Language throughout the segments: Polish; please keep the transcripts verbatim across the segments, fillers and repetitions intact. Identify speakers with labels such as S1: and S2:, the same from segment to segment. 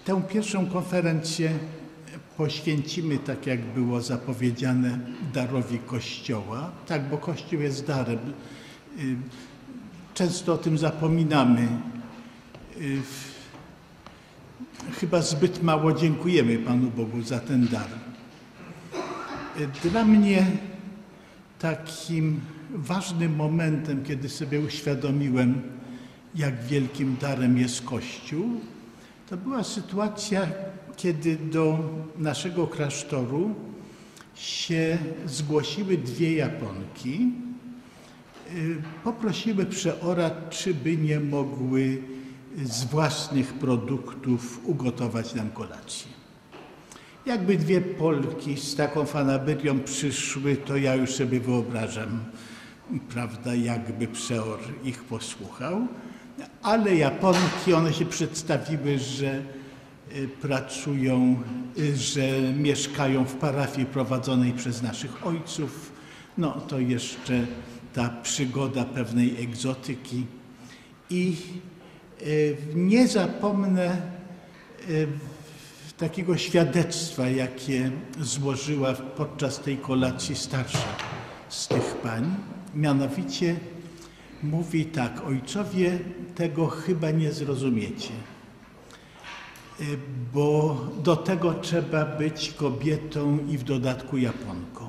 S1: Tę pierwszą konferencję poświęcimy, tak jak było zapowiedziane, darowi Kościoła. Tak, bo Kościół jest darem. Często o tym zapominamy. Chyba zbyt mało dziękujemy Panu Bogu za ten dar. Dla mnie takim ważnym momentem, kiedy sobie uświadomiłem, jak wielkim darem jest Kościół, to była sytuacja, kiedy do naszego klasztoru się zgłosiły dwie Japonki. Poprosiły przeora, czy by nie mogły z własnych produktów ugotować nam kolację. Jakby dwie Polki z taką fanabeриą przyszły, to ja już sobie wyobrażam, prawda, jakby przeor ich posłuchał. Ale Japonki, one się przedstawiły, że pracują, że mieszkają w parafii prowadzonej przez naszych ojców. No to jeszcze ta przygoda pewnej egzotyki. I nie zapomnę takiego świadectwa, jakie złożyła podczas tej kolacji starsza z tych pań. Mianowicie mówi tak: ojcowie, tego chyba nie zrozumiecie, bo do tego trzeba być kobietą i w dodatku Japonką.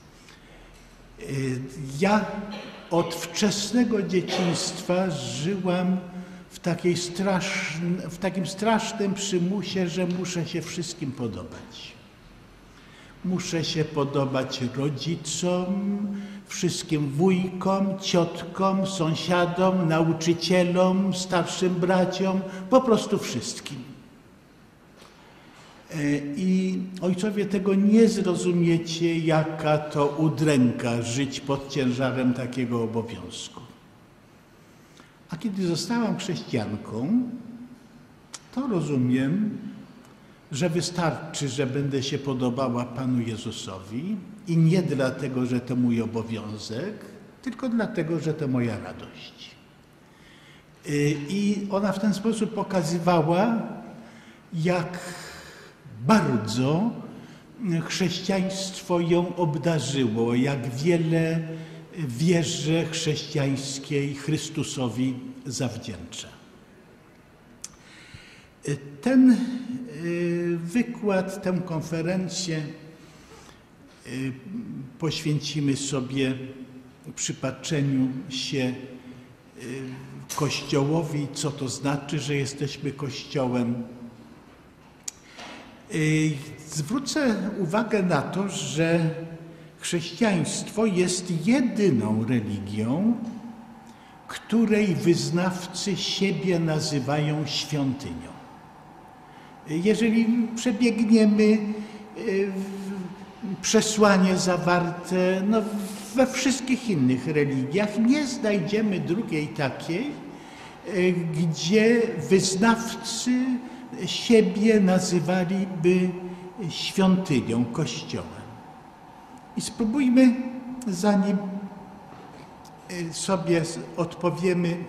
S1: Ja od wczesnego dzieciństwa żyłam w, takiej straszn, w takim strasznym przymusie, że muszę się wszystkim podobać. Muszę się podobać rodzicom, wszystkim wujkom, ciotkom, sąsiadom, nauczycielom, starszym braciom, po prostu wszystkim. I ojcowie, tego nie zrozumiecie, jaka to udręka żyć pod ciężarem takiego obowiązku. A kiedy zostałam chrześcijanką, to rozumiem, że wystarczy, że będę się podobała Panu Jezusowi i nie dlatego, że to mój obowiązek, tylko dlatego, że to moja radość. I ona w ten sposób pokazywała, jak bardzo chrześcijaństwo ją obdarzyło, jak wiele wierze chrześcijańskiej Chrystusowi zawdzięcza. Ten wykład, tę konferencję poświęcimy sobie przypatrzeniu się Kościołowi, co to znaczy, że jesteśmy Kościołem. Zwrócę uwagę na to, że chrześcijaństwo jest jedyną religią, której wyznawcy siebie nazywają świątynią. Jeżeli przebiegniemy przesłanie zawarte no, we wszystkich innych religiach, nie znajdziemy drugiej takiej, gdzie wyznawcy siebie nazywaliby świątynią, Kościołem. I spróbujmy, zanim sobie odpowiemy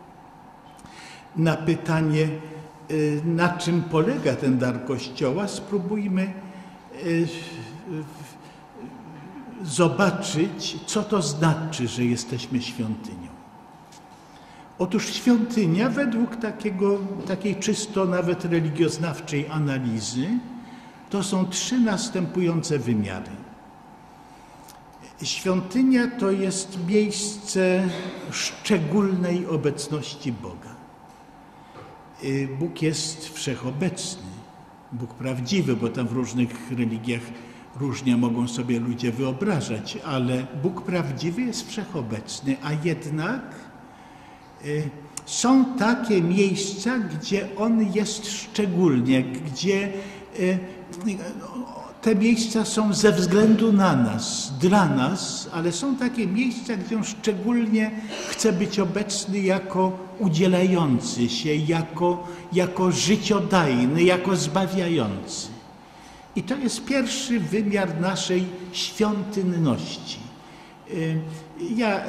S1: na pytanie, na czym polega ten dar Kościoła, spróbujmy zobaczyć, co to znaczy, że jesteśmy świątynią. Otóż świątynia, według takiego, takiej czysto nawet religioznawczej analizy, to są trzy następujące wymiary. Świątynia to jest miejsce szczególnej obecności Boga. Bóg jest wszechobecny, Bóg prawdziwy, bo tam w różnych religiach różnie mogą sobie ludzie wyobrażać, ale Bóg prawdziwy jest wszechobecny, a jednak są takie miejsca, gdzie On jest szczególnie, gdzie te miejsca są ze względu na nas, dla nas, ale są takie miejsca, gdzie On szczególnie chce być obecny jako udzielający się, jako, jako życiodajny, jako zbawiający. I to jest pierwszy wymiar naszej świątynności. Ja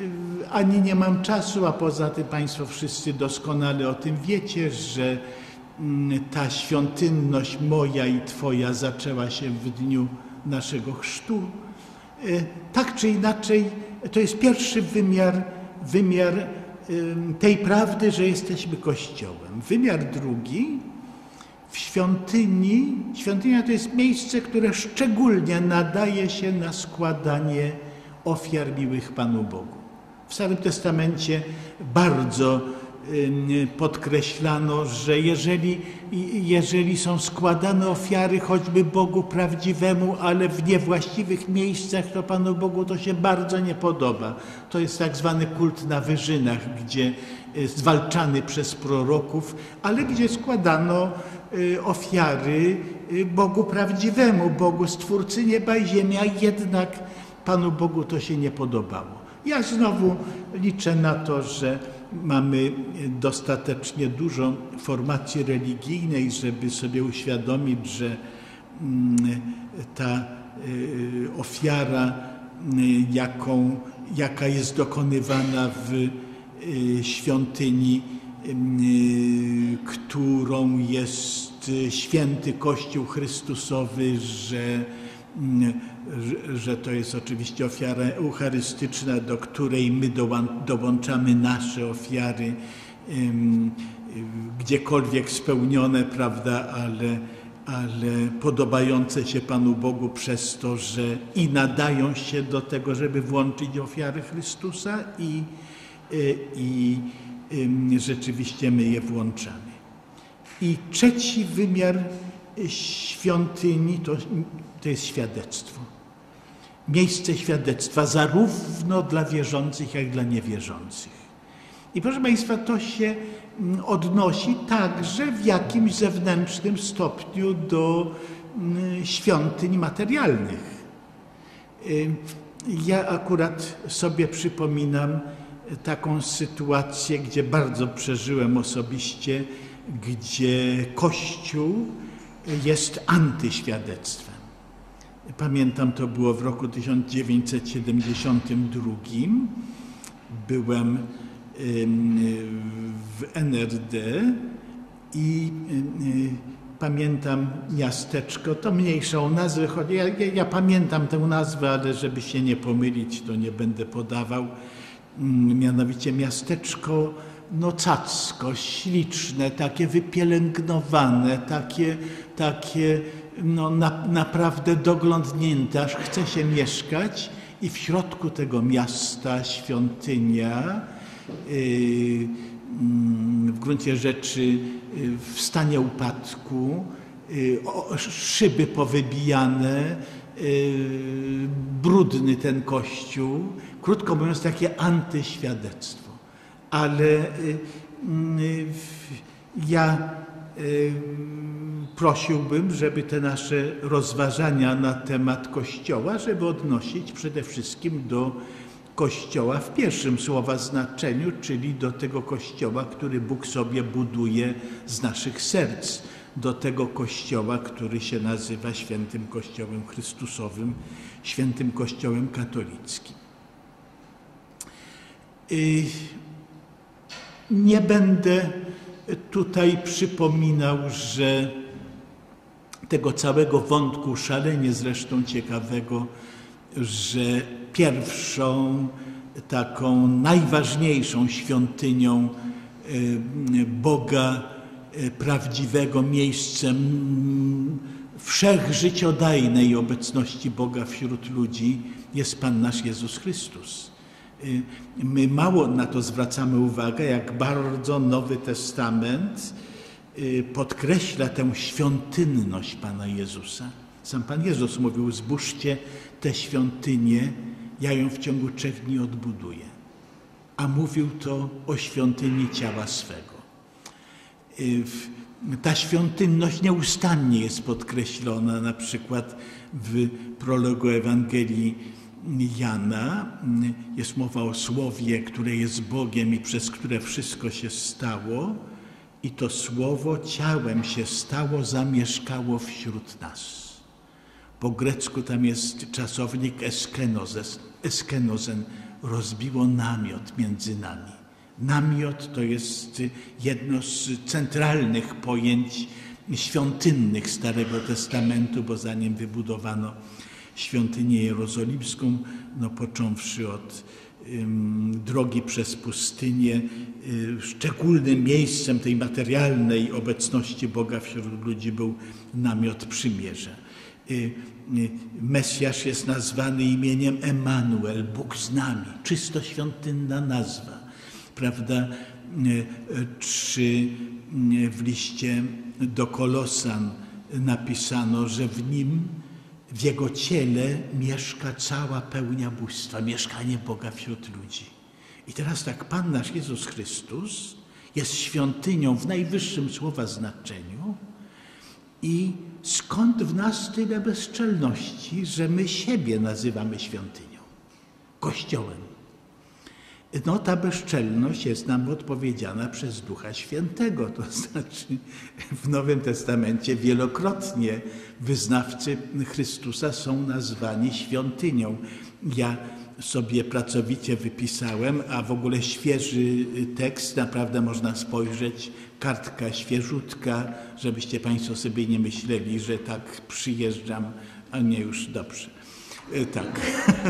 S1: ani nie mam czasu, a poza tym Państwo wszyscy doskonale o tym wiecie, że ta świątynność moja i Twoja zaczęła się w dniu naszego chrztu. Tak czy inaczej, to jest pierwszy wymiar, wymiar tej prawdy, że jesteśmy Kościołem. Wymiar drugi, w świątyni, świątynia to jest miejsce, które szczególnie nadaje się na składanie ofiar miłych Panu Bogu. W Starym Testamencie bardzo podkreślano, że jeżeli, jeżeli są składane ofiary choćby Bogu prawdziwemu, ale w niewłaściwych miejscach, to Panu Bogu to się bardzo nie podoba. To jest tak zwany kult na wyżynach, gdzie zwalczany przez proroków, ale gdzie składano ofiary Bogu prawdziwemu, Bogu Stwórcy nieba i ziemi, a jednak Panu Bogu to się nie podobało. Ja znowu liczę na to, że mamy dostatecznie dużo formacji religijnej, żeby sobie uświadomić, że ta ofiara, jaką, jaka jest dokonywana w świątyni, którą jest święty Kościół Chrystusowy, że że to jest oczywiście ofiara eucharystyczna, do której my dołączamy nasze ofiary, gdziekolwiek spełnione, prawda, ale, ale podobające się Panu Bogu przez to, że i nadają się do tego, żeby włączyć ofiary Chrystusa i, i rzeczywiście my je włączamy. I trzeci wymiar świątyni to, to jest świadectwo. Miejsce świadectwa zarówno dla wierzących, jak i dla niewierzących. I proszę Państwa, to się odnosi także w jakimś zewnętrznym stopniu do świątyń materialnych. Ja akurat sobie przypominam taką sytuację, gdzie bardzo przeżyłem osobiście, gdzie Kościół jest antyświadectwem. Pamiętam, to było w roku tysiąc dziewięćset siedemdziesiątym drugim. Byłem w N R D i pamiętam miasteczko, to mniejszą nazwę, ja, ja, ja pamiętam tę nazwę, ale żeby się nie pomylić, to nie będę podawał. Mianowicie miasteczko nocacko, śliczne, takie wypielęgnowane, takie, takie no, na, naprawdę doglądnięte, aż chce się mieszkać. I w środku tego miasta świątynia, yy, w gruncie rzeczy w stanie upadku, yy, o, szyby powybijane, yy, brudny ten kościół. Krótko mówiąc, takie antyświadectwo. Ale yy, yy, ja yy, prosiłbym, żeby te nasze rozważania na temat Kościoła, żeby odnosić przede wszystkim do Kościoła w pierwszym słowa znaczeniu, czyli do tego Kościoła, który Bóg sobie buduje z naszych serc, do tego Kościoła, który się nazywa Świętym Kościołem Chrystusowym, Świętym Kościołem Katolickim. Nie będę tutaj przypominał, że tego całego wątku, szalenie zresztą ciekawego, że pierwszą, taką najważniejszą świątynią Boga prawdziwego, miejscem wszechżyciodajnej obecności Boga wśród ludzi jest Pan nasz Jezus Chrystus. My mało na to zwracamy uwagę, jak bardzo Nowy Testament podkreśla tę świątynność Pana Jezusa. Sam Pan Jezus mówił: zbóżcie tę świątynię, ja ją w ciągu trzech dni odbuduję. A mówił to o świątyni ciała swego. Ta świątynność nieustannie jest podkreślona, na przykład w prologu Ewangelii Jana. Jest mowa o Słowie, które jest Bogiem i przez które wszystko się stało. I to Słowo ciałem się stało, zamieszkało wśród nas. Po grecku tam jest czasownik eskenozen, rozbiło namiot między nami. Namiot to jest jedno z centralnych pojęć świątynnych Starego Testamentu, bo zanim wybudowano świątynię jerozolimską, no począwszy od ym, drogi przez pustynię, y, szczególnym miejscem tej materialnej obecności Boga wśród ludzi był namiot przymierza. Y, y, Mesjasz jest nazwany imieniem Emanuel, Bóg z nami, czysto świątynna nazwa, prawda? Y, czy w liście do Kolosan napisano, że w nim, w Jego ciele mieszka cała pełnia bóstwa, mieszkanie Boga wśród ludzi. I teraz tak, Pan nasz Jezus Chrystus jest świątynią w najwyższym słowa znaczeniu i skąd w nas tyle bezczelności, że my siebie nazywamy świątynią, Kościołem. No ta bezczelność jest nam odpowiedziana przez Ducha Świętego, to znaczy w Nowym Testamencie wielokrotnie wyznawcy Chrystusa są nazwani świątynią. Ja sobie pracowicie wypisałem, a w ogóle świeży tekst, naprawdę można spojrzeć, kartka świeżutka, żebyście Państwo sobie nie myśleli, że tak przyjeżdżam, a nie, już dobrze. Tak.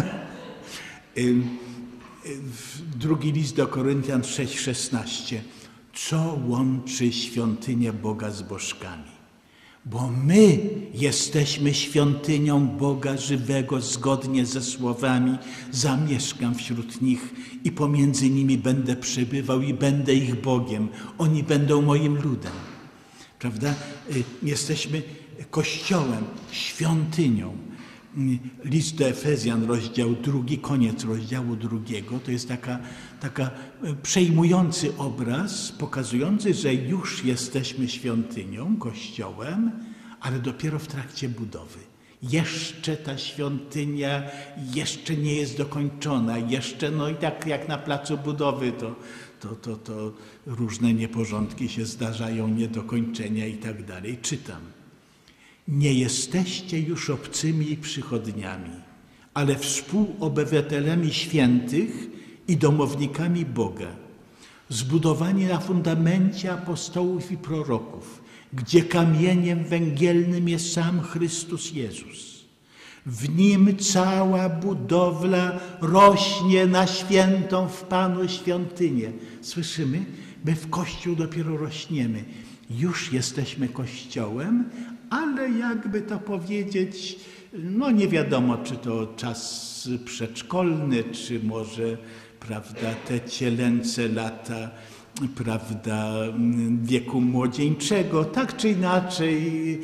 S1: Drugi list do Koryntian sześć szesnaście. Co łączy świątynię Boga z bożkami? Bo my jesteśmy świątynią Boga żywego, zgodnie ze słowami: zamieszkam wśród nich i pomiędzy nimi będę przebywał i będę ich Bogiem. Oni będą moim ludem. Prawda? Jesteśmy Kościołem, świątynią. List do Efezjan, rozdział drugi, koniec rozdziału drugiego, to jest taka, taka przejmujący obraz, pokazujący, że już jesteśmy świątynią, Kościołem, ale dopiero w trakcie budowy. Jeszcze ta świątynia jeszcze nie jest dokończona, jeszcze, no i tak jak na placu budowy, to, to, to, to różne nieporządki się zdarzają, niedokończenia i tak dalej. Czytam. Nie jesteście już obcymi przychodniami, ale współobywatelami świętych i domownikami Boga, zbudowani na fundamencie apostołów i proroków, gdzie kamieniem węgielnym jest sam Chrystus Jezus. W Nim cała budowla rośnie na świętą w Panu świątynię. Słyszymy? My w Kościół dopiero rośniemy. Już jesteśmy Kościołem, ale jakby to powiedzieć, no nie wiadomo, czy to czas przedszkolny, czy może, prawda, te cielęce lata, prawda, wieku młodzieńczego, tak czy inaczej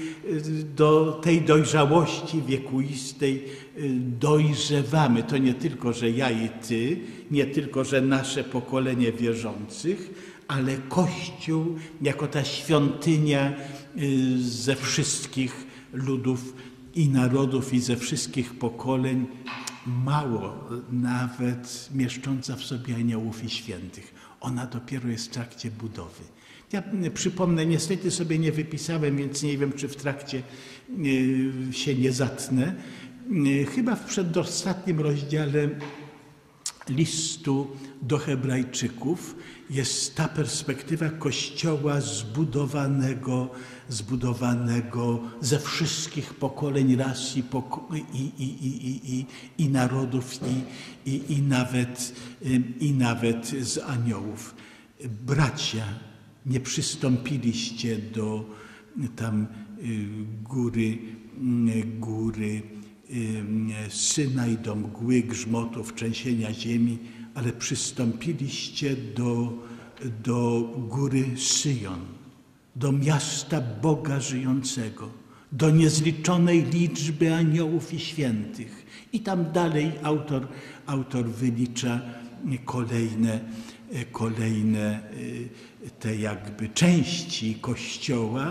S1: do tej dojrzałości wiekuistej dojrzewamy. To nie tylko, że ja i ty, nie tylko, że nasze pokolenie wierzących, ale Kościół jako ta świątynia ze wszystkich ludów i narodów i ze wszystkich pokoleń, mało nawet mieszcząca w sobie aniołów i świętych. Ona dopiero jest w trakcie budowy. Ja przypomnę, niestety sobie nie wypisałem, więc nie wiem, czy w trakcie się nie zatnę. Chyba w przedostatnim rozdziale listu do Hebrajczyków jest ta perspektywa Kościoła zbudowanego, zbudowanego ze wszystkich pokoleń, ras i, poko i, i, i, i, i narodów i, i, i, nawet, i nawet z aniołów. Bracia, nie przystąpiliście do tam góry, góry Synaj, do mgły, grzmotów, trzęsienia ziemi, ale przystąpiliście do, do góry Syjon, do miasta Boga żyjącego, do niezliczonej liczby aniołów i świętych. I tam dalej autor, autor wylicza kolejne, kolejne te jakby części Kościoła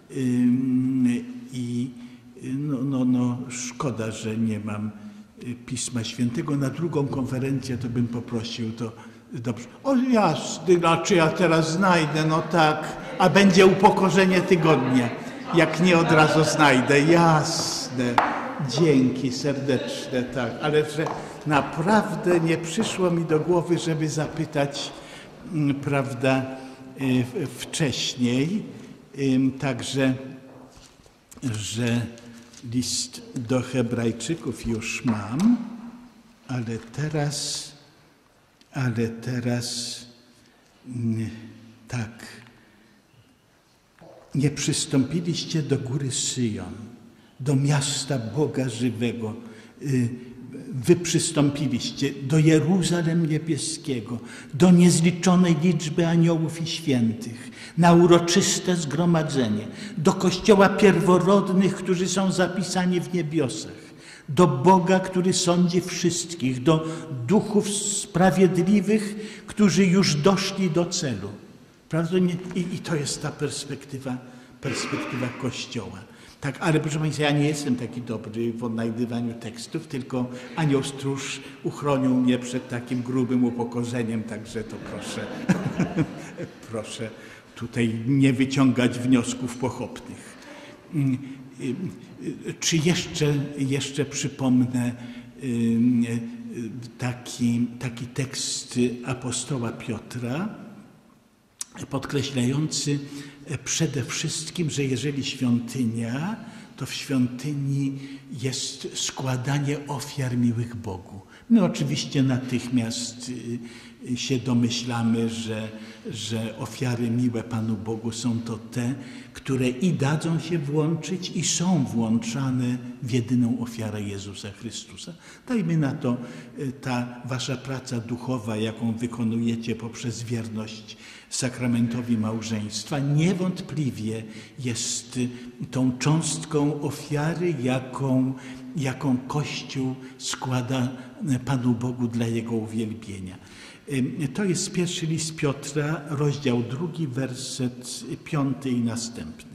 S1: i no, no, no, szkoda, że nie mam Pisma Świętego. Na drugą konferencję to bym poprosił, to dobrze. O jasny, no czy ja teraz znajdę, no tak, a będzie upokorzenie tygodnia, jak nie od razu znajdę, jasne. Dzięki serdeczne, tak, ale że naprawdę nie przyszło mi do głowy, żeby zapytać prawda, wcześniej, także, że list do Hebrajczyków już mam, ale teraz, ale teraz tak. Nie przystąpiliście do góry Syjon, do miasta Boga żywego. Wy przystąpiliście do Jeruzalem niebieskiego, do niezliczonej liczby aniołów i świętych, na uroczyste zgromadzenie, do Kościoła pierworodnych, którzy są zapisani w niebiosach, do Boga, który sądzi wszystkich, do duchów sprawiedliwych, którzy już doszli do celu. Prawda? I, i to jest ta perspektywa, perspektywa Kościoła. Tak, ale proszę Państwa, ja nie jestem taki dobry w odnajdywaniu tekstów, tylko anioł stróż uchronił mnie przed takim grubym upokorzeniem, także to proszę, proszę tutaj nie wyciągać wniosków pochopnych. Czy jeszcze, jeszcze przypomnę taki, taki tekst apostoła Piotra, podkreślający przede wszystkim, że jeżeli świątynia, to w świątyni jest składanie ofiar miłych Bogu. My oczywiście natychmiast się domyślamy, że, że ofiary miłe Panu Bogu są to te, które i dadzą się włączyć i są włączane w jedyną ofiarę Jezusa Chrystusa. Dajmy na to ta wasza praca duchowa, jaką wykonujecie poprzez wierność sakramentowi małżeństwa, niewątpliwie jest tą cząstką ofiary, jaką, jaką Kościół składa Panu Bogu dla Jego uwielbienia. To jest pierwszy list Piotra, rozdział drugi, werset piąty i następny.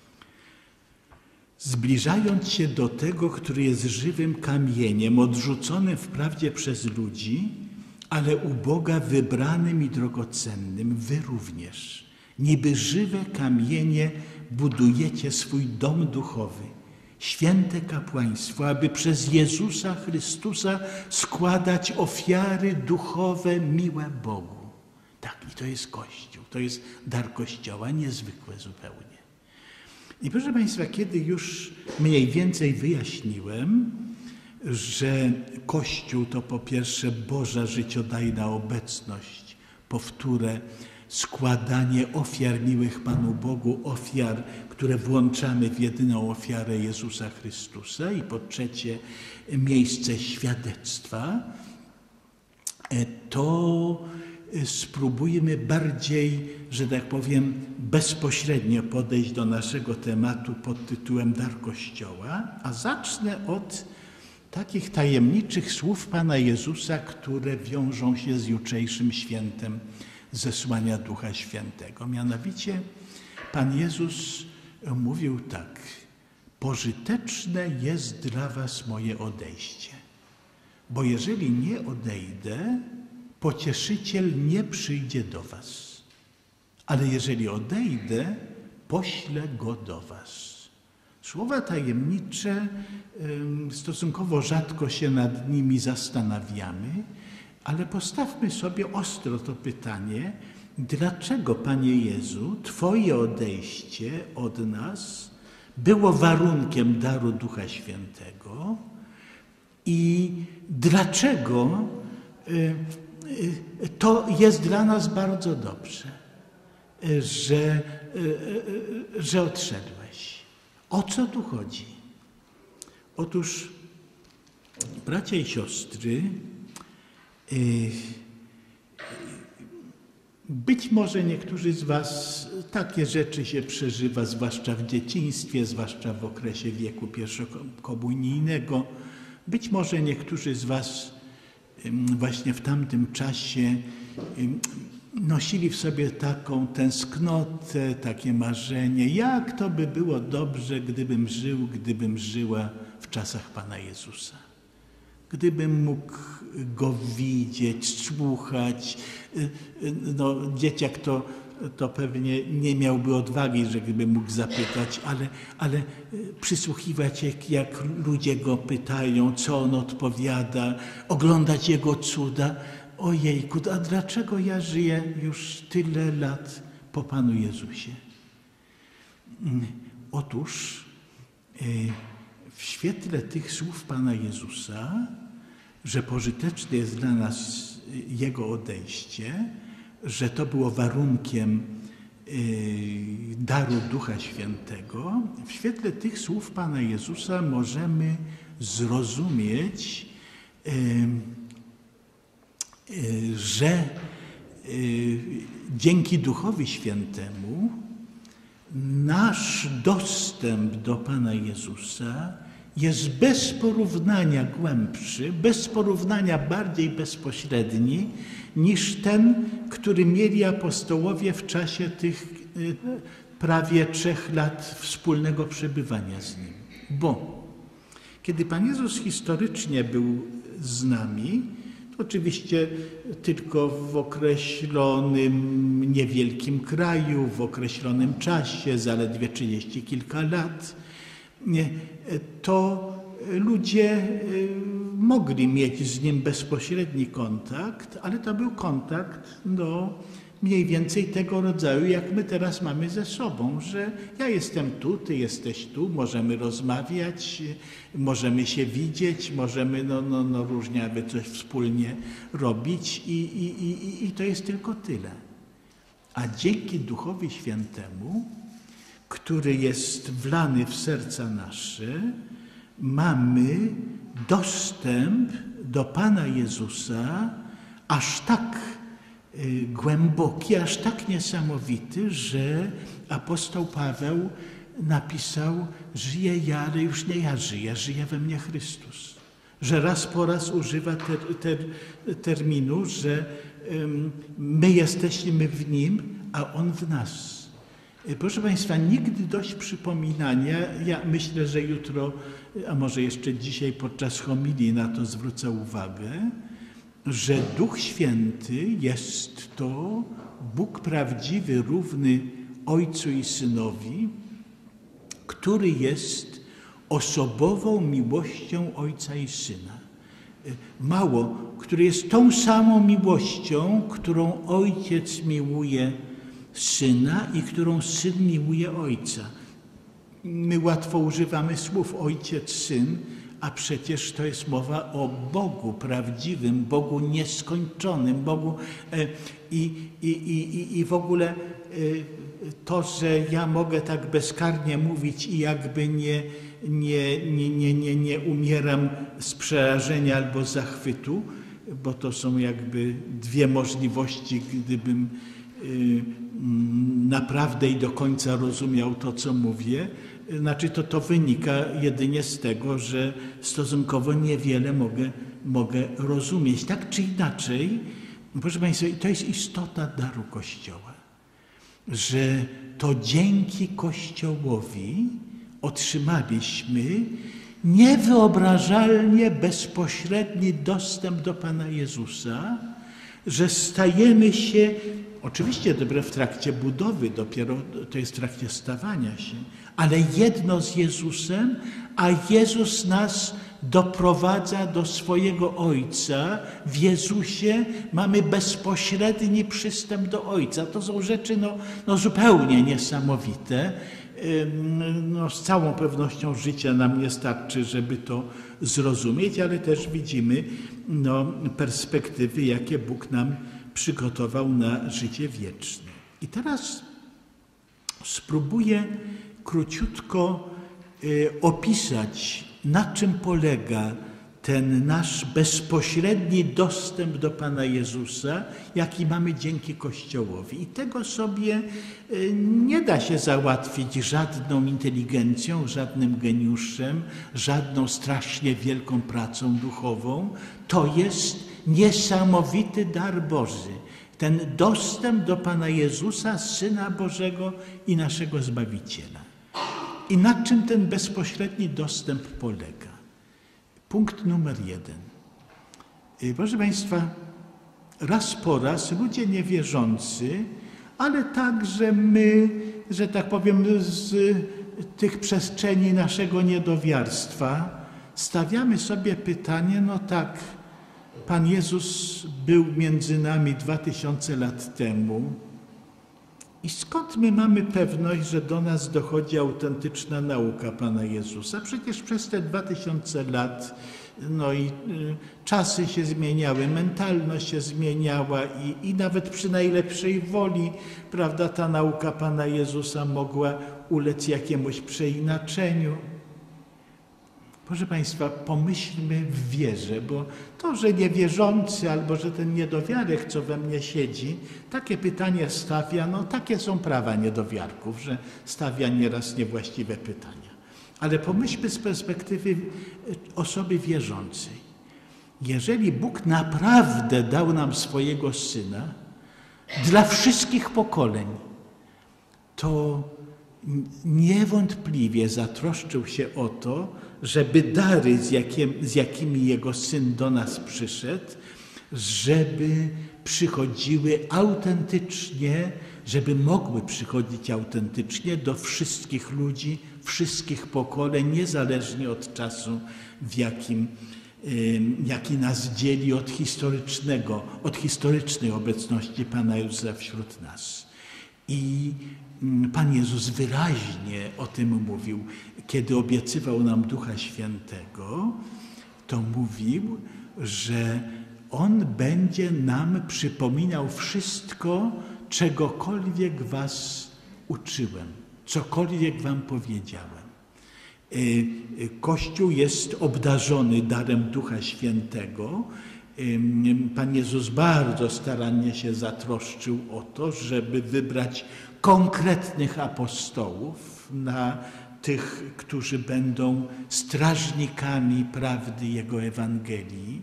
S1: Zbliżając się do tego, który jest żywym kamieniem, odrzuconym wprawdzie przez ludzi, ale u Boga wybranym i drogocennym, wy również, niby żywe kamienie, budujecie swój dom duchowy, święte kapłaństwo, aby przez Jezusa Chrystusa składać ofiary duchowe miłe Bogu. Tak, i to jest Kościół, to jest dar Kościoła, niezwykłe zupełnie. I proszę Państwa, kiedy już mniej więcej wyjaśniłem, że Kościół to po pierwsze Boża życiodajna obecność, powtórę, składanie ofiar miłych Panu Bogu, ofiar, które włączamy w jedyną ofiarę Jezusa Chrystusa, i po trzecie miejsce świadectwa, to spróbujmy bardziej, że tak powiem, bezpośrednio podejść do naszego tematu pod tytułem Dar Kościoła, a zacznę od takich tajemniczych słów Pana Jezusa, które wiążą się z jutrzejszym świętem zesłania Ducha Świętego. Mianowicie Pan Jezus mówił tak: pożyteczne jest dla was moje odejście, bo jeżeli nie odejdę, Pocieszyciel nie przyjdzie do was, ale jeżeli odejdę, poślę go do was. Słowa tajemnicze, stosunkowo rzadko się nad nimi zastanawiamy, ale postawmy sobie ostro to pytanie, dlaczego, Panie Jezu, Twoje odejście od nas było warunkiem daru Ducha Świętego i dlaczego to jest dla nas bardzo dobrze, że, że odszedłeś. O co tu chodzi? Otóż, bracia i siostry, być może niektórzy z was takie rzeczy się przeżywa, zwłaszcza w dzieciństwie, zwłaszcza w okresie wieku pierwszokomunijnego. Być może niektórzy z was właśnie w tamtym czasie nosili w sobie taką tęsknotę, takie marzenie, jak to by było dobrze, gdybym żył, gdybym żyła w czasach Pana Jezusa. Gdybym mógł Go widzieć, słuchać. No, dzieciak to, to pewnie nie miałby odwagi, że gdyby mógł zapytać, ale, ale przysłuchiwać się, jak ludzie Go pytają, co On odpowiada, oglądać Jego cuda. ojejku, a dlaczego ja żyję już tyle lat po Panu Jezusie? Otóż w świetle tych słów Pana Jezusa, że pożyteczne jest dla nas Jego odejście, że to było warunkiem daru Ducha Świętego, w świetle tych słów Pana Jezusa możemy zrozumieć, że dzięki Duchowi Świętemu nasz dostęp do Pana Jezusa jest bez porównania głębszy, bez porównania bardziej bezpośredni niż ten, który mieli apostołowie w czasie tych prawie trzech lat wspólnego przebywania z Nim. Bo kiedy Pan Jezus historycznie był z nami, to oczywiście tylko w określonym niewielkim kraju, w określonym czasie, zaledwie trzydzieści kilka lat, to ludzie mogli mieć z Nim bezpośredni kontakt, ale to był kontakt no, mniej więcej tego rodzaju, jak my teraz mamy ze sobą, że ja jestem tu, ty jesteś tu, możemy rozmawiać, możemy się widzieć, możemy no, no, no różnie aby coś wspólnie robić i, i, i, i to jest tylko tyle. A dzięki Duchowi Świętemu, który jest wlany w serca nasze, mamy dostęp do Pana Jezusa aż tak głęboki, aż tak niesamowity, że apostoł Paweł napisał: żyję ja, ale już nie ja żyję, żyje we mnie Chrystus. Że raz po raz używa ter, ter, terminu, że um, my jesteśmy w Nim, a On w nas. Proszę Państwa, nigdy dość przypominania, ja myślę, że jutro, a może jeszcze dzisiaj podczas homilii na to zwrócę uwagę, że Duch Święty jest to Bóg prawdziwy, równy Ojcu i Synowi, który jest osobową miłością Ojca i Syna. Mało, który jest tą samą miłością, którą Ojciec miłuje Syna i którą Syn miłuje Ojca. My łatwo używamy słów Ojciec, Syn, a przecież to jest mowa o Bogu prawdziwym, Bogu nieskończonym, Bogu i, i, i, i w ogóle to, że ja mogę tak bezkarnie mówić i jakby nie, nie, nie, nie, nie, nie umieram z przerażenia albo zachwytu, bo to są jakby dwie możliwości, gdybym naprawdę i do końca rozumiał to, co mówię. Znaczy to, to wynika jedynie z tego, że stosunkowo niewiele mogę, mogę rozumieć. Tak czy inaczej, proszę Państwa, to jest istota daru Kościoła, że to dzięki Kościołowi otrzymaliśmy niewyobrażalnie bezpośredni dostęp do Pana Jezusa, że stajemy się, oczywiście dopiero w trakcie budowy, dopiero to jest w trakcie stawania się, ale jedno z Jezusem, a Jezus nas doprowadza do swojego Ojca. W Jezusie mamy bezpośredni przystęp do Ojca. To są rzeczy no, no zupełnie niesamowite. No, z całą pewnością życia nam nie starczy, żeby to zrozumieć, ale też widzimy no, perspektywy, jakie Bóg nam przygotował na życie wieczne. I teraz spróbuję króciutko y, opisać, na czym polega ten nasz bezpośredni dostęp do Pana Jezusa, jaki mamy dzięki Kościołowi. I tego sobie y, nie da się załatwić żadną inteligencją, żadnym geniuszem, żadną strasznie wielką pracą duchową. To jest niesamowity dar Boży. Ten dostęp do Pana Jezusa, Syna Bożego i naszego Zbawiciela. I na czym ten bezpośredni dostęp polega? Punkt numer jeden. Proszę Państwa, raz po raz ludzie niewierzący, ale także my, że tak powiem, z tych przestrzeni naszego niedowiarstwa stawiamy sobie pytanie, no tak, Pan Jezus był między nami dwa tysiące lat temu i skąd my mamy pewność, że do nas dochodzi autentyczna nauka Pana Jezusa? Przecież przez te dwa tysiące lat no i y, czasy się zmieniały, mentalność się zmieniała i, i nawet przy najlepszej woli, prawda, ta nauka Pana Jezusa mogła ulec jakiemuś przeinaczeniu. Proszę Państwa, pomyślmy w wierze, bo to, że niewierzący albo że ten niedowiarek, co we mnie siedzi, takie pytanie stawia, no takie są prawa niedowiarków, że stawia nieraz niewłaściwe pytania. Ale pomyślmy z perspektywy osoby wierzącej. Jeżeli Bóg naprawdę dał nam swojego Syna dla wszystkich pokoleń, to niewątpliwie zatroszczył się o to, żeby dary, z, jakim, z jakimi Jego Syn do nas przyszedł, żeby przychodziły autentycznie, żeby mogły przychodzić autentycznie do wszystkich ludzi, wszystkich pokoleń, niezależnie od czasu, w jakim, jaki nas dzieli od historycznego, od historycznej obecności Pana Jezusa wśród nas. I Pan Jezus wyraźnie o tym mówił. Kiedy obiecywał nam Ducha Świętego, to mówił, że On będzie nam przypominał wszystko, czegokolwiek was uczyłem, cokolwiek wam powiedziałem. Kościół jest obdarzony darem Ducha Świętego. Pan Jezus bardzo starannie się zatroszczył o to, żeby wybrać konkretnych apostołów na tych, którzy będą strażnikami prawdy Jego Ewangelii,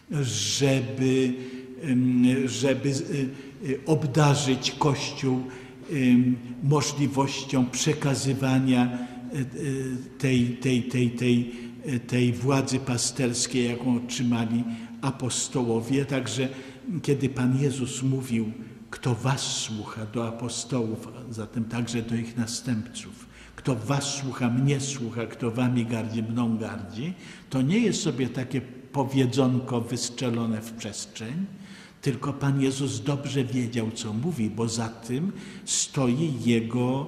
S1: żeby, żeby obdarzyć Kościół możliwością przekazywania tej, tej, tej, tej, tej władzy pasterskiej, jaką otrzymali apostołowie. Także kiedy Pan Jezus mówił, kto was słucha, do apostołów, a zatem także do ich następców, kto was słucha, mnie słucha, kto wami gardzi, mną gardzi, to nie jest sobie takie powiedzonko wystrzelone w przestrzeń, tylko Pan Jezus dobrze wiedział, co mówi, bo za tym stoi Jego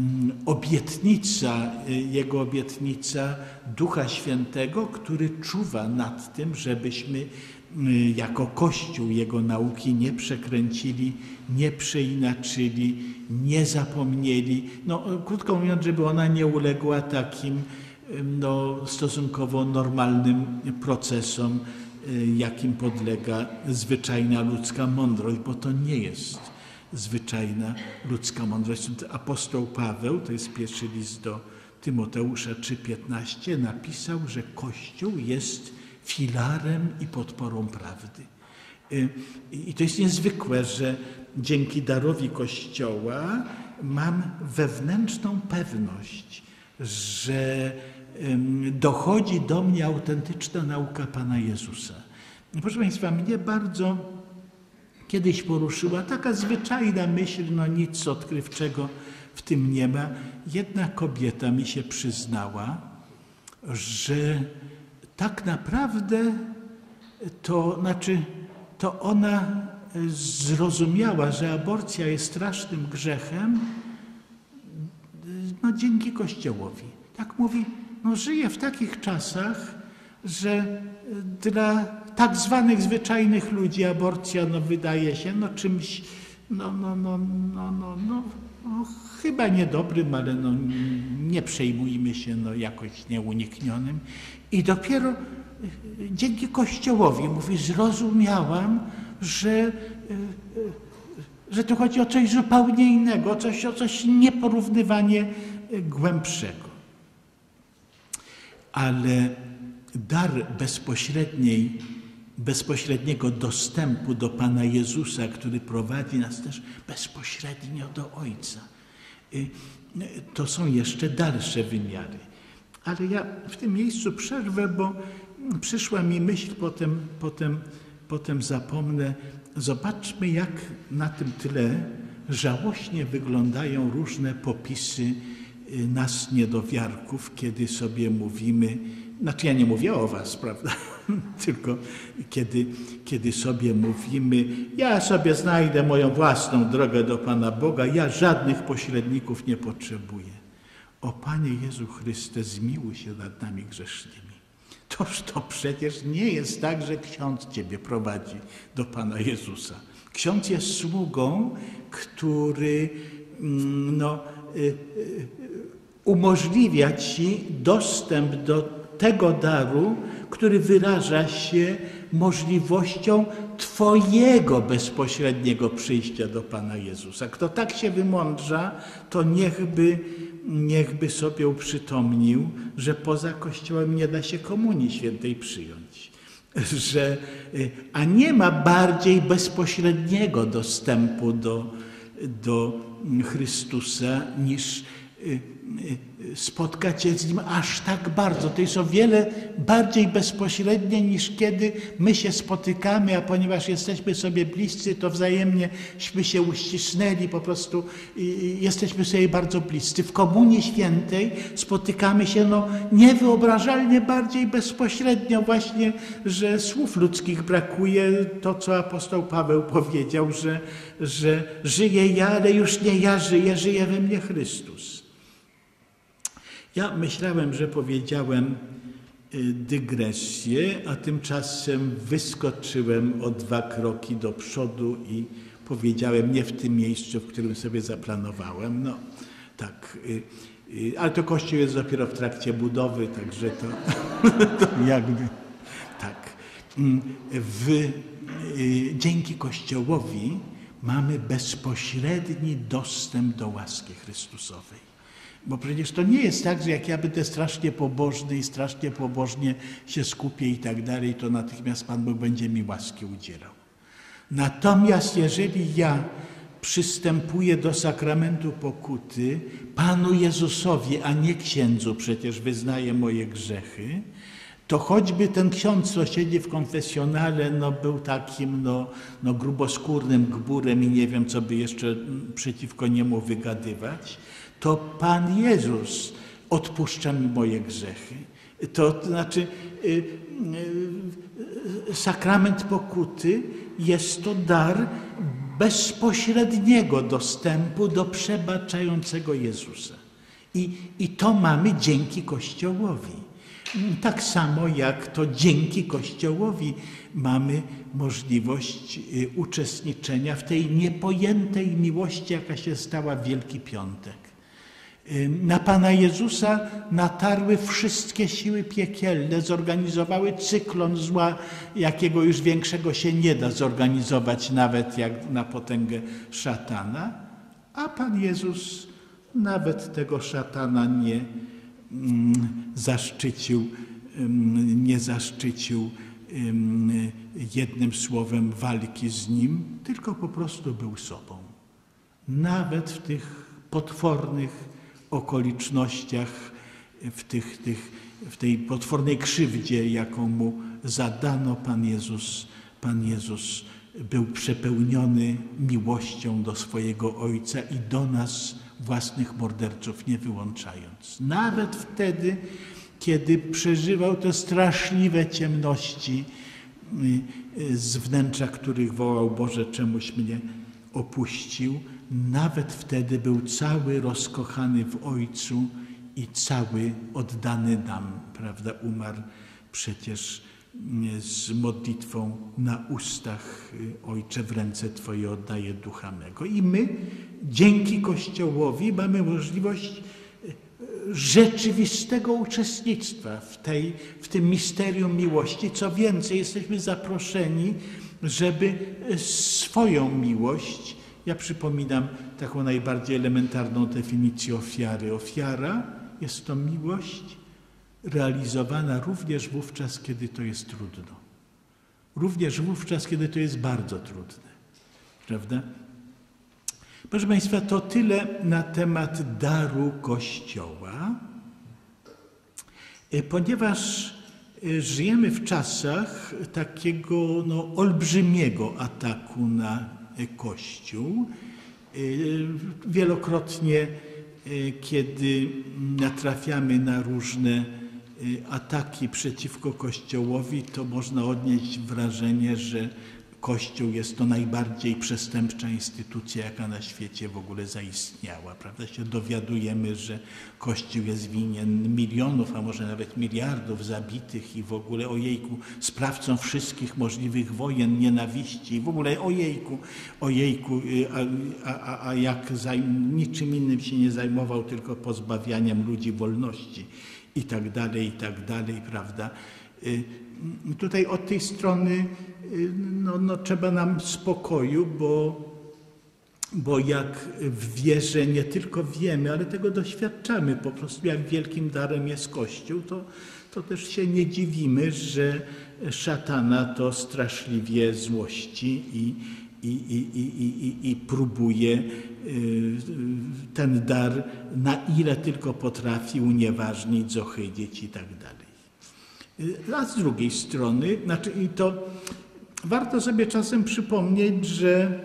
S1: obietnica, Jego obietnica Ducha Świętego, który czuwa nad tym, żebyśmy jako Kościół Jego nauki nie przekręcili, nie przeinaczyli, nie zapomnieli. No, krótko mówiąc, żeby ona nie uległa takim no, stosunkowo normalnym procesom, jakim podlega zwyczajna ludzka mądrość, bo to nie jest zwyczajna ludzka mądrość. Apostoł Paweł, to jest pierwszy list do Tymoteusza trzy piętnaście, napisał, że Kościół jest filarem i podporą prawdy. I to jest niezwykłe, że dzięki darowi Kościoła mam wewnętrzną pewność, że dochodzi do mnie autentyczna nauka Pana Jezusa. Proszę Państwa, mnie bardzo kiedyś poruszyła taka zwyczajna myśl, no nic odkrywczego w tym nie ma. Jedna kobieta mi się przyznała, że tak naprawdę to, znaczy, to ona zrozumiała, że aborcja jest strasznym grzechem, no dzięki Kościołowi. Tak mówi, no żyje w takich czasach, że dla tak zwanych zwyczajnych ludzi aborcja no, wydaje się no, czymś no, no, no, no, no, no, no, chyba niedobrym, ale no, nie przejmujmy się no, jakoś nieuniknionym. I dopiero dzięki Kościołowi, mówi, zrozumiałam, że, że tu chodzi o coś zupełnie innego, o coś, o coś nieporównywanie głębszego. Ale dar bezpośredniej, bezpośredniego dostępu do Pana Jezusa, który prowadzi nas też bezpośrednio do Ojca, to są jeszcze dalsze wymiary. Ale ja w tym miejscu przerwę, bo przyszła mi myśl, potem, potem, potem zapomnę. Zobaczmy, jak na tym tle żałośnie wyglądają różne popisy nas niedowiarków, kiedy sobie mówimy, Znaczy ja nie mówię o was, prawda? Tylko kiedy, kiedy sobie mówimy, ja sobie znajdę moją własną drogę do Pana Boga, ja żadnych pośredników nie potrzebuję. O Panie Jezu Chryste, zmiłuj się nad nami grzesznymi. Toż to przecież nie jest tak, że ksiądz ciebie prowadzi do Pana Jezusa. Ksiądz jest sługą, który no, umożliwia ci dostęp do tego daru, który wyraża się możliwością twojego bezpośredniego przyjścia do Pana Jezusa. Kto tak się wymądrza, to niechby, niechby sobie uprzytomnił, że poza Kościołem nie da się Komunii Świętej przyjąć. Że, a nie ma bardziej bezpośredniego dostępu do, do Chrystusa niż spotkać się z Nim aż tak bardzo. To jest o wiele bardziej bezpośrednie niż kiedy my się spotykamy, a ponieważ jesteśmy sobie bliscy, to wzajemnieśmy się uścisnęli, po prostu jesteśmy sobie bardzo bliscy. W Komunii Świętej spotykamy się no, niewyobrażalnie bardziej bezpośrednio właśnie, że słów ludzkich brakuje. To, co apostoł Paweł powiedział, że, że żyję ja, ale już nie ja żyję, żyje we mnie Chrystus. Ja myślałem, że powiedziałem dygresję, a tymczasem wyskoczyłem o dwa kroki do przodu i powiedziałem nie w tym miejscu, w którym sobie zaplanowałem. No tak, ale to Kościół jest dopiero w trakcie budowy, także to, to jakby tak. W, dzięki Kościołowi mamy bezpośredni dostęp do łaski Chrystusowej. Bo przecież to nie jest tak, że jak ja będę strasznie pobożny i strasznie pobożnie się skupię i tak dalej, to natychmiast Pan Bóg będzie mi łaski udzielał. Natomiast jeżeli ja przystępuję do sakramentu pokuty, Panu Jezusowi, a nie księdzu, przecież wyznaję moje grzechy, to choćby ten ksiądz, co siedzi w konfesjonale, no był takim no, no gruboskórnym gburem i nie wiem, co by jeszcze przeciwko niemu wygadywać, to Pan Jezus odpuszcza mi moje grzechy. To, to znaczy y, y, sakrament pokuty jest to dar bezpośredniego dostępu do przebaczającego Jezusa. I, i to mamy dzięki Kościołowi. Tak samo jak to dzięki Kościołowi mamy możliwość uczestniczenia w tej niepojętej miłości, jaka się stała w Wielki Piątek. Na Pana Jezusa natarły wszystkie siły piekielne, zorganizowały cyklon zła, jakiego już większego się nie da zorganizować, nawet jak na potęgę szatana, a Pan Jezus nawet tego szatana nie mm, zaszczycił, mm, nie zaszczycił mm, jednym słowem walki z nim, tylko po prostu był sobą. Nawet w tych potwornych okolicznościach, w, tych, tych, w tej potwornej krzywdzie, jaką mu zadano, Pan Jezus, Pan Jezus był przepełniony miłością do swojego Ojca i do nas, własnych morderców, nie wyłączając. Nawet wtedy, kiedy przeżywał te straszliwe ciemności, z wnętrza których wołał: Boże, czemuś mnie opuścił, nawet wtedy był cały rozkochany w Ojcu i cały oddany nam, prawda, umarł przecież z modlitwą na ustach: Ojcze, w ręce Twoje oddaję ducha mego. I my dzięki Kościołowi mamy możliwość rzeczywistego uczestnictwa w, tej, w tym misterium miłości. Co więcej, jesteśmy zaproszeni, żeby swoją miłość, ja przypominam taką najbardziej elementarną definicję ofiary. Ofiara jest to miłość realizowana również wówczas, kiedy to jest trudno. Również wówczas, kiedy to jest bardzo trudne. Prawda? Proszę Państwa, to tyle na temat daru Kościoła. Ponieważ żyjemy w czasach takiego no, olbrzymiego ataku na Kościół, wielokrotnie, kiedy natrafiamy na różne ataki przeciwko Kościołowi, to można odnieść wrażenie, że Kościół jest to najbardziej przestępcza instytucja, jaka na świecie w ogóle zaistniała. Prawda? Się dowiadujemy, że Kościół jest winien milionów, a może nawet miliardów zabitych i w ogóle ojejku, sprawcą wszystkich możliwych wojen, nienawiści i w ogóle ojejku, ojejku, a, a, a jak zajm, niczym innym się nie zajmował, tylko pozbawianiem ludzi wolności i tak dalej, i tak dalej, prawda? Tutaj od tej strony no, no, trzeba nam spokoju, bo, bo jak w wierze nie tylko wiemy, ale tego doświadczamy po prostu, jak wielkim darem jest Kościół, to, to też się nie dziwimy, że szatana to straszliwie złości i, i, i, i, i, i próbuje ten dar, na ile tylko potrafi, unieważnić, zohydzić i tak dalej. A z drugiej strony, znaczy i to warto sobie czasem przypomnieć, że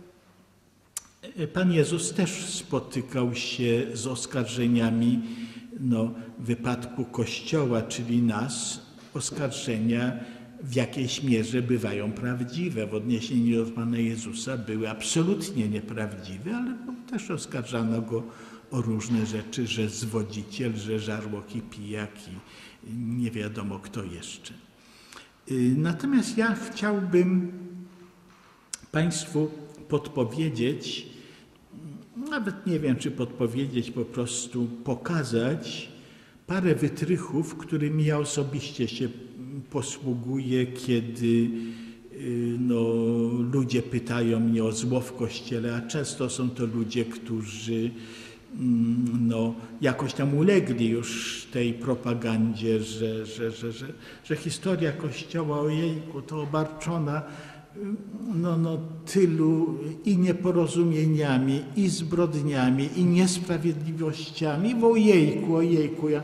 S1: Pan Jezus też spotykał się z oskarżeniami, no, w wypadku Kościoła, czyli nas, oskarżenia w jakiejś mierze bywają prawdziwe. W odniesieniu do Pana Jezusa były absolutnie nieprawdziwe, ale też oskarżano Go o różne rzeczy, że zwodziciel, że żarłok i pijak i nie wiadomo kto jeszcze. Natomiast ja chciałbym Państwu podpowiedzieć, nawet nie wiem czy podpowiedzieć, po prostu pokazać parę wytrychów, którymi ja osobiście się posługuję, kiedy no, ludzie pytają mnie o zło w Kościele, a często są to ludzie, którzy no, jakoś tam ulegli już tej propagandzie, że, że, że, że, że historia Kościoła, ojejku, to obarczona no, no, tylu i nieporozumieniami, i zbrodniami, i niesprawiedliwościami, bo ojejku, ojejku, ja...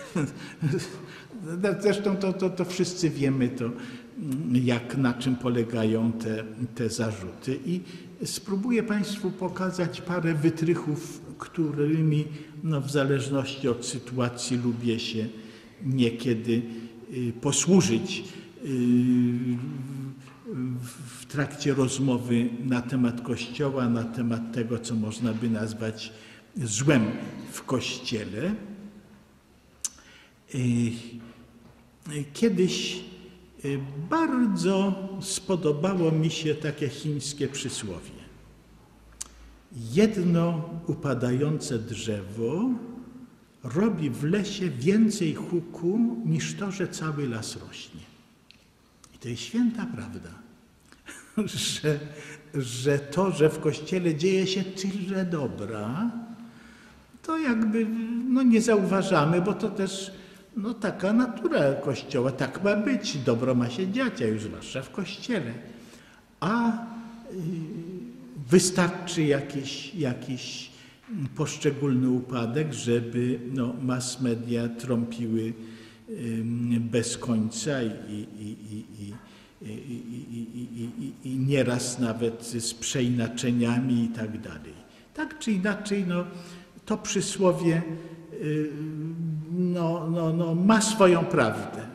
S1: Zresztą to, to, to wszyscy wiemy, to, jak, na czym polegają te, te zarzuty. I spróbuję Państwu pokazać parę wytrychów, którymi no, w zależności od sytuacji lubię się niekiedy y, posłużyć y, w trakcie rozmowy na temat Kościoła, na temat tego, co można by nazwać złem w Kościele. Kiedyś bardzo spodobało mi się takie chińskie przysłowie. Jedno upadające drzewo robi w lesie więcej huku niż to, że cały las rośnie. I to jest święta prawda, że, że to, że w Kościele dzieje się tyle dobra, to jakby no, nie zauważamy, bo to też no, taka natura Kościoła, tak ma być, dobro ma się dziać, a już zwłaszcza w Kościele. A y, wystarczy jakiś, jakiś poszczególny upadek, żeby no, mass media trąpiły y, bez końca i, i, i, i, i, i, i, i nieraz nawet z przeinaczeniami i tak dalej. Tak czy inaczej, no, to przysłowie no, no, no, ma swoją prawdę.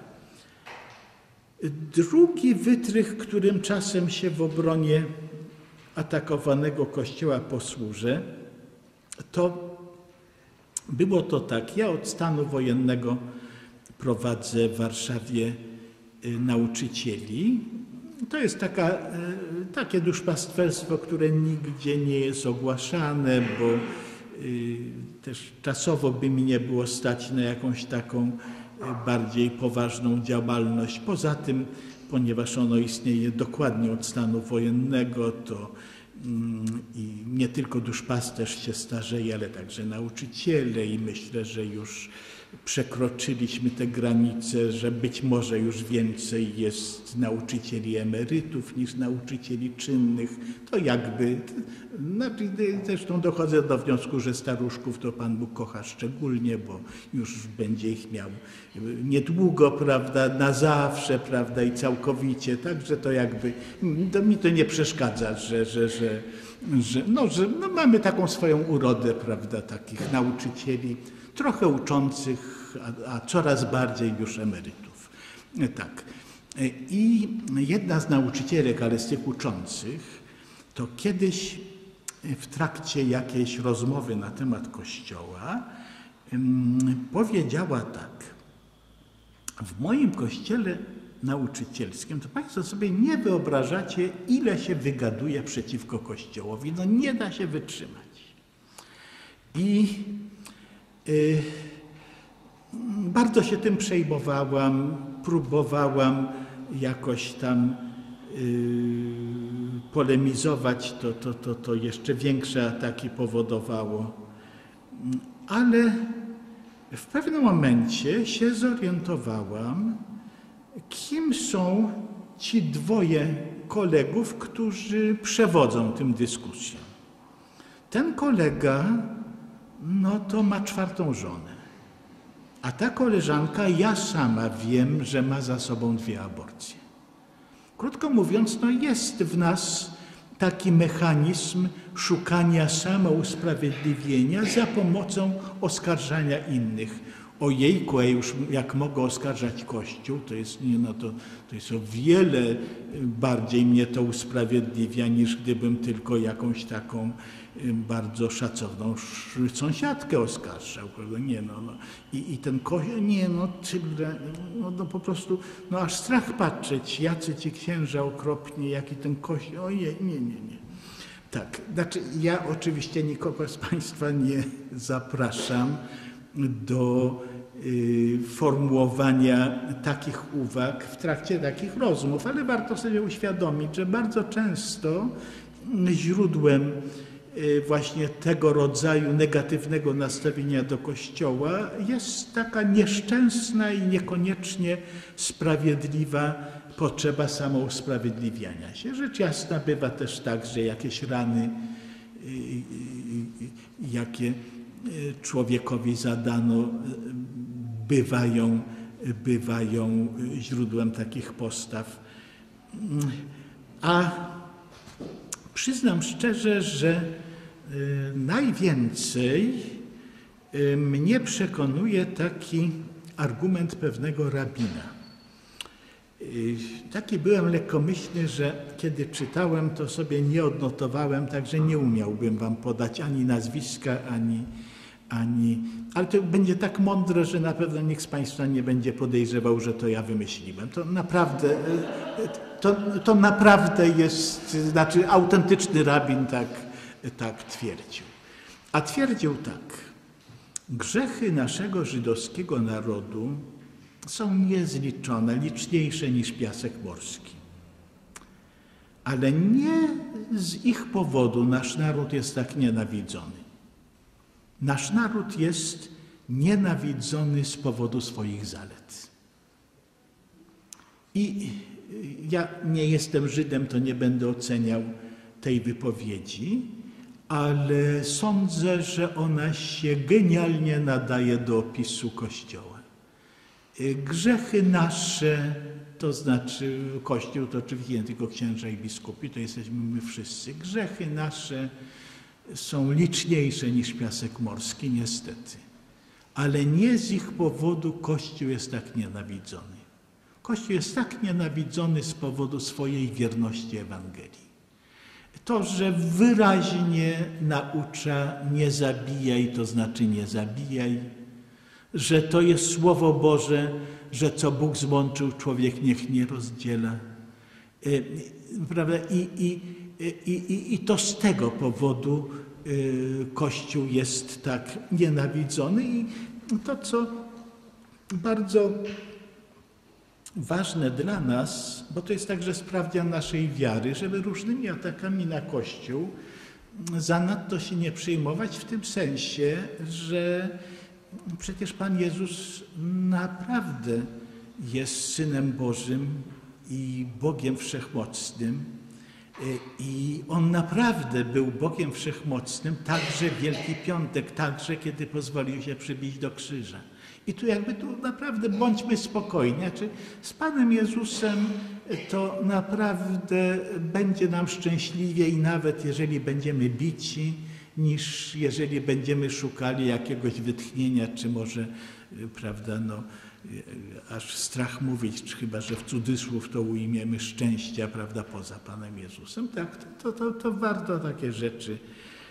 S1: Drugi wytrych, którym czasem się w obronie atakowanego Kościoła posłużę, to było to tak. Ja od stanu wojennego prowadzę w Warszawie nauczycieli. To jest taka, takie duszpasterstwo, które nigdzie nie jest ogłaszane, bo też czasowo by mi nie było stać na jakąś taką bardziej poważną działalność. Poza tym, ponieważ ono istnieje dokładnie od stanu wojennego, to i nie tylko duszpasterz się starzeje, ale także nauczyciele i myślę, że już przekroczyliśmy te granice, że być może już więcej jest nauczycieli emerytów niż nauczycieli czynnych. To jakby, zresztą dochodzę do wniosku, że staruszków to Pan Bóg kocha szczególnie, bo już będzie ich miał niedługo, prawda, na zawsze, prawda, i całkowicie. Także to jakby, to mi to nie przeszkadza, że, że, że, że, no, że no, mamy taką swoją urodę, prawda, takich nauczycieli. trochę uczących, a, a coraz bardziej już emerytów. Tak. I jedna z nauczycielek, ale z tych uczących, to kiedyś w trakcie jakiejś rozmowy na temat Kościoła powiedziała tak: w moim kościele nauczycielskim to Państwo sobie nie wyobrażacie, ile się wygaduje przeciwko Kościołowi. No nie da się wytrzymać. I y, bardzo się tym przejmowałam, próbowałam jakoś tam y, polemizować, to, to, to, to jeszcze większe ataki powodowało. Ale w pewnym momencie się zorientowałam, kim są ci dwoje kolegów, którzy przewodzą tym dyskusjom. Ten kolega, no to ma czwartą żonę, a ta koleżanka, ja sama wiem, że ma za sobą dwie aborcje. Krótko mówiąc, no jest w nas taki mechanizm szukania samousprawiedliwienia za pomocą oskarżania innych. Ojejku, a już jak mogę oskarżać Kościół, to jest, nie, no to, to jest o wiele bardziej mnie to usprawiedliwia, niż gdybym tylko jakąś taką bardzo szacowną sąsiadkę oskarżał. Nie, no, no. I, I ten Kościół, nie no, tyle, no, no po prostu, no aż strach patrzeć, jacy ci księża okropnie, jaki ten Kościół, ojej, nie, nie, nie. Tak, znaczy ja oczywiście nikogo z Państwa nie zapraszam do y, formułowania takich uwag w trakcie takich rozmów, ale warto sobie uświadomić, że bardzo często źródłem y, właśnie tego rodzaju negatywnego nastawienia do Kościoła jest taka nieszczęsna i niekoniecznie sprawiedliwa potrzeba samousprawiedliwiania się. Rzecz jasna bywa też tak, że jakieś rany, y, y, y, jakie człowiekowi zadano, bywają, bywają źródłem takich postaw. A przyznam szczerze, że najwięcej mnie przekonuje taki argument pewnego rabina. Taki byłem lekkomyślny, że kiedy czytałem, to sobie nie odnotowałem, także nie umiałbym wam podać ani nazwiska, ani, ani... Ale to będzie tak mądre, że na pewno nikt z Państwa nie będzie podejrzewał, że to ja wymyśliłem. To naprawdę, to, to naprawdę jest, znaczy autentyczny rabin tak, tak twierdził. A twierdził tak: grzechy naszego żydowskiego narodu są niezliczone, liczniejsze niż piasek morski. Ale nie z ich powodu nasz naród jest tak nienawidzony. Nasz naród jest nienawidzony z powodu swoich zalet. I ja nie jestem Żydem, to nie będę oceniał tej wypowiedzi, ale sądzę, że ona się genialnie nadaje do opisu Kościoła. Grzechy nasze, to znaczy Kościół to oczywiście nie tylko księża i biskupi, to jesteśmy my wszyscy. Grzechy nasze są liczniejsze niż piasek morski, niestety. Ale nie z ich powodu Kościół jest tak nienawidzony. Kościół jest tak nienawidzony z powodu swojej wierności Ewangelii. To, że wyraźnie naucza nie zabijaj, to znaczy nie zabijaj, że to jest Słowo Boże, że co Bóg złączył, człowiek niech nie rozdziela. Prawda? I, i, i, i to z tego powodu Kościół jest tak nienawidzony. I to, co bardzo ważne dla nas, bo to jest także sprawdzian naszej wiary, żeby różnymi atakami na Kościół zanadto się nie przejmować w tym sensie, że przecież Pan Jezus naprawdę jest Synem Bożym i Bogiem Wszechmocnym i On naprawdę był Bogiem Wszechmocnym także w Wielki Piątek, także kiedy pozwolił się przybić do krzyża. I tu jakby tu naprawdę bądźmy spokojni. Znaczy, z Panem Jezusem to naprawdę będzie nam szczęśliwie i nawet jeżeli będziemy bici, niż jeżeli będziemy szukali jakiegoś wytchnienia, czy może, prawda, no, aż strach mówić, chyba że w cudzysłów to ujmiemy, szczęścia, prawda, poza Panem Jezusem. Tak, to, to, to warto takie rzeczy.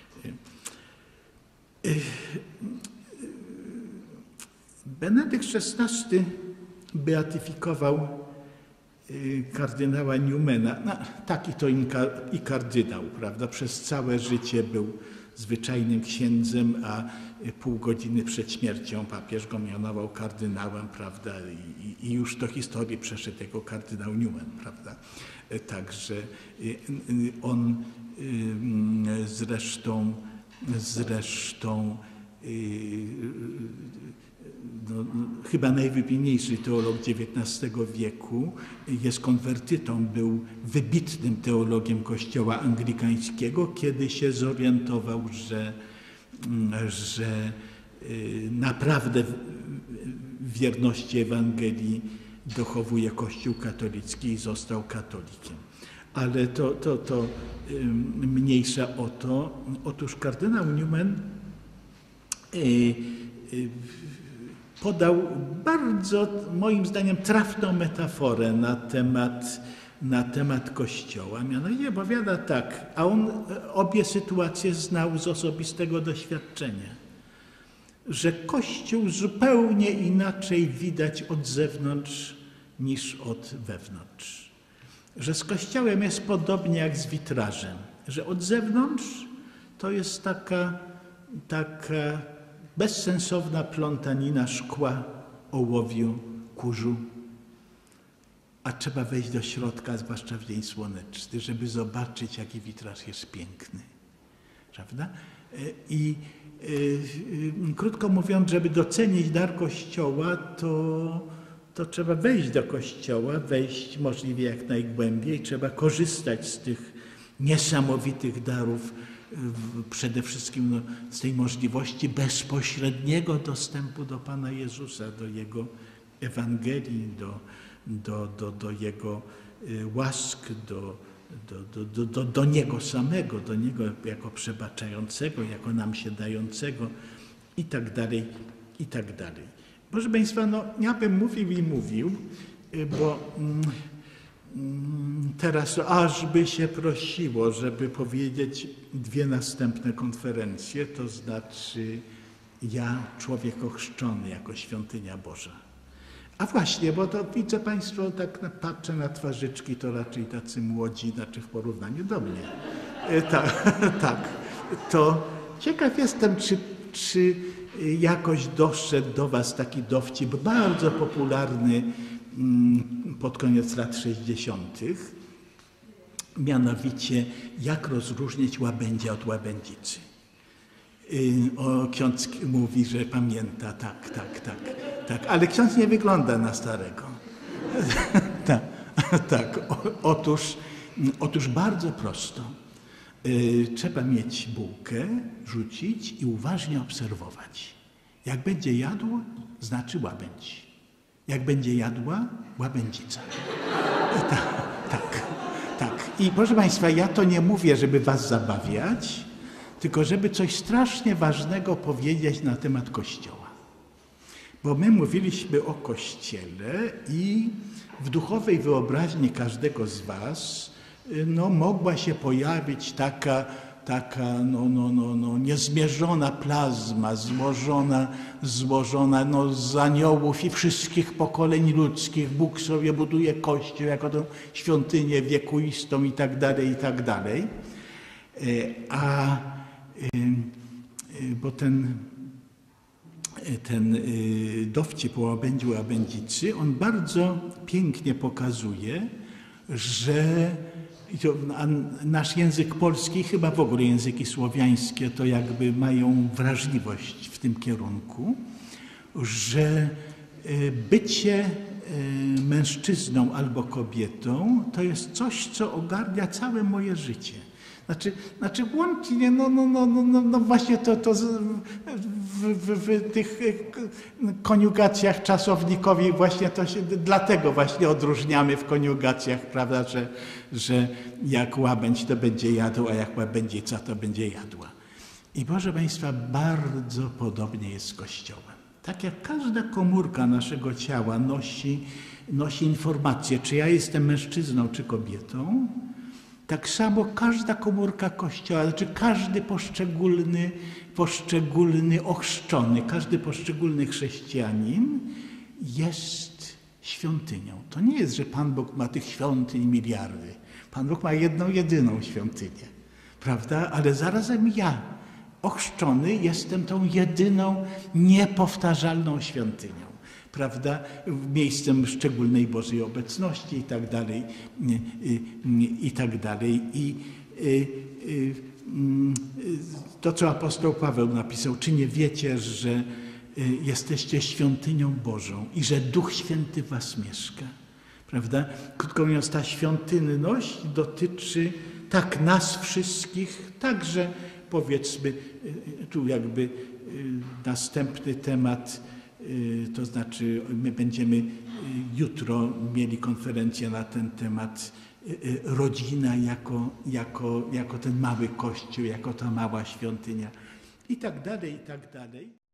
S1: Benedykt szesnasty beatyfikował kardynała Newmana. No, taki to i kardynał, prawda? Przez całe życie był zwyczajnym księdzem, a pół godziny przed śmiercią papież go mianował kardynałem, prawda? I, i już do historii przeszedł jako kardynał Newman, prawda? Także on zresztą, zresztą no, chyba najwybitniejszy teolog dziewiętnastego wieku, jest konwertytą, był wybitnym teologiem Kościoła anglikańskiego, kiedy się zorientował, że, że naprawdę wierności Ewangelii dochowuje Kościół katolicki i został katolikiem. Ale to, to, to mniejsza o to. Otóż kardynał Newman podał bardzo, moim zdaniem, trafną metaforę na temat, na temat Kościoła. Mianowicie powiada tak, a on obie sytuacje znał z osobistego doświadczenia, że Kościół zupełnie inaczej widać od zewnątrz niż od wewnątrz. Że z Kościołem jest podobnie jak z witrażem, że od zewnątrz to jest taka, taka bezsensowna plątanina szkła, ołowiu, kurzu, a trzeba wejść do środka, zwłaszcza w dzień słoneczny, żeby zobaczyć, jaki witraż jest piękny. Prawda? I y, y, krótko mówiąc, żeby docenić dar Kościoła, to, to trzeba wejść do Kościoła, wejść możliwie jak najgłębiej, trzeba korzystać z tych niesamowitych darów, przede wszystkim no, z tej możliwości bezpośredniego dostępu do Pana Jezusa, do Jego Ewangelii, do, do, do, do Jego łask, do, do, do, do, do, do Niego samego, do Niego jako przebaczającego, jako nam się dającego i tak dalej, i tak dalej. Proszę Państwa, no ja bym mówił i mówił, bo mm, teraz aż by się prosiło, żeby powiedzieć dwie następne konferencje, to znaczy ja, człowiek ochrzczony jako świątynia Boża. A właśnie, bo to widzę Państwo, tak patrzę na twarzyczki, to raczej tacy młodzi, znaczy w porównaniu do mnie. E, tak, tak. To ciekaw jestem, czy, czy jakoś doszedł do Was taki dowcip bardzo popularny pod koniec lat sześćdziesiątych, mianowicie jak rozróżnić łabędzia od łabędzicy. O, ksiądz mówi, że pamięta, tak, tak, tak, tak, ale ksiądz nie wygląda na starego. tak, tak. O, otóż, otóż bardzo prosto. Trzeba mieć bułkę, rzucić i uważnie obserwować. Jak będzie jadł, znaczy łabędź. Jak będzie jadła, łabędzica. Tak, tak, tak. I proszę Państwa, ja to nie mówię, żeby Was zabawiać, tylko żeby coś strasznie ważnego powiedzieć na temat Kościoła. Bo my mówiliśmy o Kościele i w duchowej wyobraźni każdego z Was no, mogła się pojawić taka, taka no, no, no, no, niezmierzona plazma, złożona, złożona no, z aniołów i wszystkich pokoleń ludzkich. Bóg sobie buduje Kościół jako tę świątynię wiekuistą i tak dalej, i tak dalej. A bo ten, ten dowcip o łabędziu łabędzicy, on bardzo pięknie pokazuje, że i to, nasz język polski, chyba w ogóle języki słowiańskie, to jakby mają wrażliwość w tym kierunku, że bycie mężczyzną albo kobietą to jest coś, co ogarnia całe moje życie. Znaczy, znaczy łącznie, no, no, no, no, no właśnie to, to w, w, w tych koniugacjach czasownikowych właśnie to się, dlatego właśnie odróżniamy w koniugacjach, prawda, że, że jak łabędź to będzie jadł, a jak łabędzica to będzie jadła. I proszę Państwa, bardzo podobnie jest z Kościołem. Tak jak każda komórka naszego ciała nosi, nosi informację, czy ja jestem mężczyzną, czy kobietą, tak samo każda komórka Kościoła, znaczy każdy poszczególny, poszczególny ochrzczony, każdy poszczególny chrześcijanin jest świątynią. To nie jest, że Pan Bóg ma tych świątyń miliardy. Pan Bóg ma jedną, jedyną świątynię, prawda? Ale zarazem ja, ochrzczony, jestem tą jedyną, niepowtarzalną świątynią, prawda? Miejscem szczególnej Bożej obecności i tak dalej, i tak dalej. I to, co apostoł Paweł napisał, czy nie wiecie, że jesteście świątynią Bożą i że Duch Święty w was mieszka, prawda? Krótko mówiąc, ta świątynność dotyczy tak nas wszystkich, także powiedzmy, tu jakby następny temat, to znaczy my będziemy jutro mieli konferencję na ten temat, rodzina jako, jako, jako ten mały kościół, jako ta mała świątynia i tak dalej, i tak dalej.